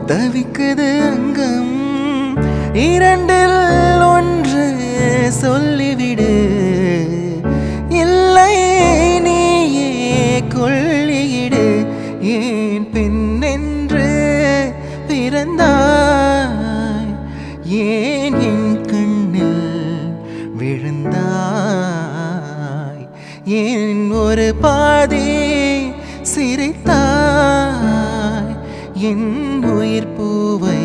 தவிக்குது அங்கம் இரண்டில் ஒன்று சொல்லிவிடு இல்லை நீயே கொள்ளியிடு ஏன் பெண்ணென்று பிறந்தாய் ஏன் என் கண்ணில் விழுந்தாய் ஏன் ஒரு பாதி சிரித்தாய் என் உயிர் பூவை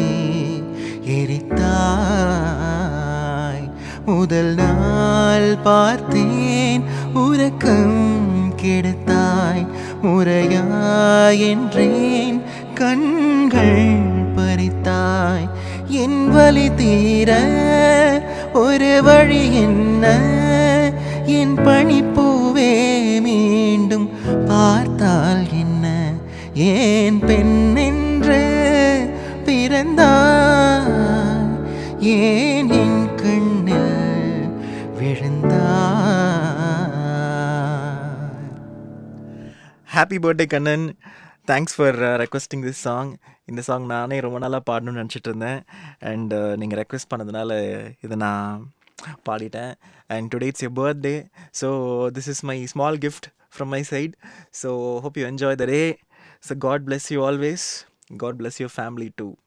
எரித்தாய் முதல் நாள் பார்த்தேன் உறக்கம் கெடுத்தாய் முறையாய் என்றேன் கண்கள் பறித்தாய் என் வலி தீர ஒரு வழி என்ன என் பனிப்பூவே மீண்டும் பார்த்தால் என்ன ஏன் பெண் என்று பிறந்தாய் ஏன் என் கண்ணில் விழுந்தாய். Happy birthday Kannan. Thanks for requesting this song. இந்த சாங் நானே ரொம்ப நாளாக பாடணும்னு நினச்சிட்டு இருந்தேன். அண்ட் நீங்கள் ரெக்வெஸ்ட் பண்ணதுனால இதை நான் பாடிட்டேன். And today it's your birthday. So this is my small gift from my side. So hope you enjoy the day. So god bless you always. God bless your family too.